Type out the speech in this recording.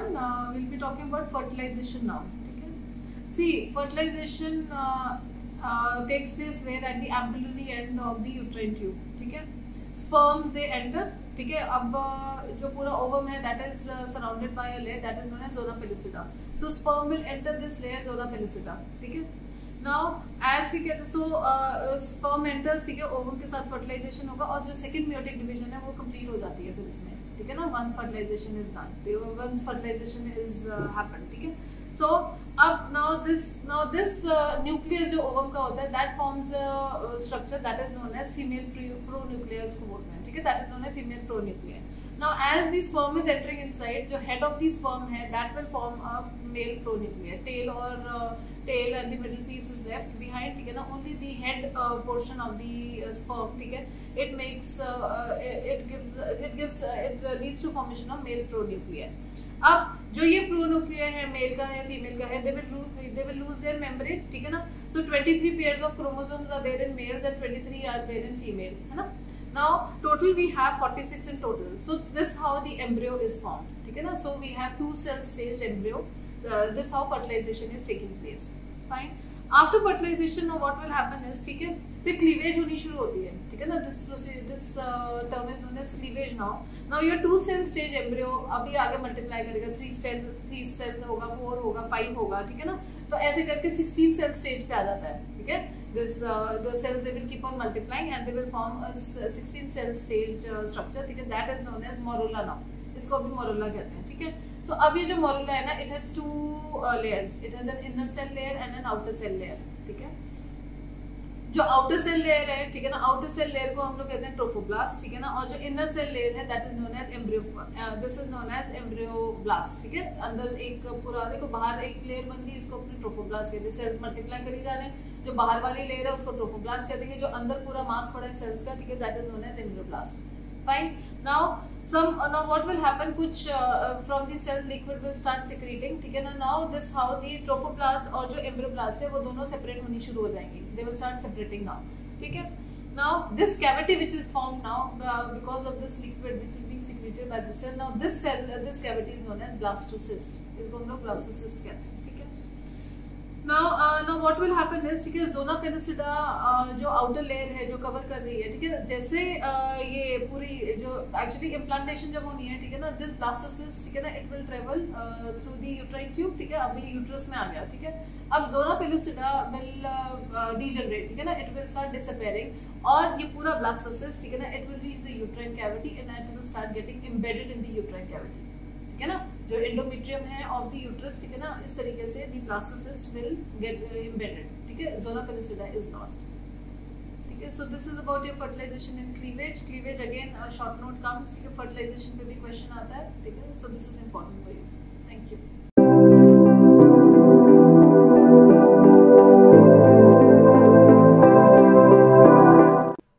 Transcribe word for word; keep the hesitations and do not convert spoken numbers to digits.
everyone. Uh, we'll be talking about fertilization now. Okay? See, fertilization uh, uh, takes place where at the ampullary end of the uterine tube. Okay? Sperms they enter. ठीक है, अब जो पूरा ovum है that is uh, surrounded by a layer that is known as zona pellucida. So sperm will enter this layer zona pellucida. ठीक है. Now as की कहते so uh, sperm enters, ठीक है, ovum के साथ fertilization होगा और जो second meiotic division है वो complete हो जाती है फिर इसमें. ठीक है ना, once fertilization is done, once fertilization is uh, happened. ठीक है. So अब now this now this uh, nucleus जो ovum का होता है that forms a uh, structure that is known as female pronuclear इसको बोलते हैं. ठीक है, that is known as female pronuclear. Now as the sperm is entering inside, जो head of the sperm है that will form a male pronuclear. Tail or uh, tail and the middle piece is left behind. ठीक है ना, only the head uh, portion of the uh, sperm, ठीक है, it makes uh, uh, it gives uh, it gives uh, it uh, leads to formation of male pronuclear. अब जो ये प्रोन्यूक्लियर है, mail का है, फीमेल का है, they will lose they will lose their membrane. ठीक है ना, so twenty-three pairs of chromosomes are there in males and twenty-three are there in female. है ना. Now total we have forty-six in total. So this how the embryo is formed. ठीक है ना, so we have two cell stage embryo. Uh, this how fertilization is taking place. Fine. After fertilization now what will happen is, ठीक है, फिर cleavage होनी शुरू होती है. ठीक है ना, this procedure this uh, term is known as cleavage now. Now your two cell stage embryo अभी आगे multiply करेगा, three cell three cell होगा, four होगा, five होगा. ठीक है ना, तो ऐसे करके sixteen cell stage पे आ जाता है. ठीक है, this uh, the cells they will keep on multiplying and they will form a sixteen cell stage uh, structure. ठीक है, that is known as morula now. इसको अभी मोरुला कहते हैं. ठीक है, so अब ये जो मोरुला है ना, it has two uh, layers. It has an inner cell layer and an outer cell layer. ठीक है, जो outer cell layer है, ठीक है ना, outer cell layer को हम लोग कहते हैं trophoblast. ठीक है ना, और जो inner cell layer है that is known as embryo. uh, this is known as embryoblast. ठीक है, अंदर एक पूरा देखो बाहर एक लेयर बन गई, इसको अपने trophoblast कहते हैं. सेल्स मल्टीप्लाई करी जा रहे हैं, जो बाहर वाली लेयर है उसको trophoblast कहते हैं, जो अंदर पूरा मास पड़ा है सेल्स का, ठीक है, that is known as embryoblast. Fine. Now some uh, now what will happen, कुछ uh, from the cell liquid will start secreting. ठीक है ना. Now this how the trophoblast और जो embryoblast है वो दोनों separate होनी शुरू हो जाएंगी. They will start separating now. ठीक है. Now this cavity which is formed now uh, because of this liquid which is being secreted by the cell. Now this cell uh, this cavity is known as blastocyst. इसको हम लोग blastocyst कहते हैं. Now, uh, now what will happen is, ठीक है, zona pellucida uh, जो outer layer है जो cover कर रही है, ठीक है, जैसे uh, ये पूरी जो actually implantation जब होनी है, ठीक है ना, this blastocyst, ठीक है ना, it will travel uh, through the uterine tube. ठीक है, अभी uterus में आ गया. ठीक है, अब zona pellucida will uh, uh, degenerate. ठीक है ना, it will start disappearing और ये पूरा blastocyst, ठीक है ना, it will reach the uterine cavity and it will start getting embedded in the uterine cavity. ठीक है ना, जो एंडोमेट्रियम है ऑफ द यूट्रस, ठीक है ना, इस तरीके से the blastocyst will get embedded. ठीक है, ज़ोना पेलुसिडा इज लॉस्ट. ठीक है, so this is about your fertilisation in cleavage. Cleavage again short note comes. ठीक है, फर्टिलाइजेशन पे भी क्वेश्चन आता है. ठीक है, so this is important for you. Thank you.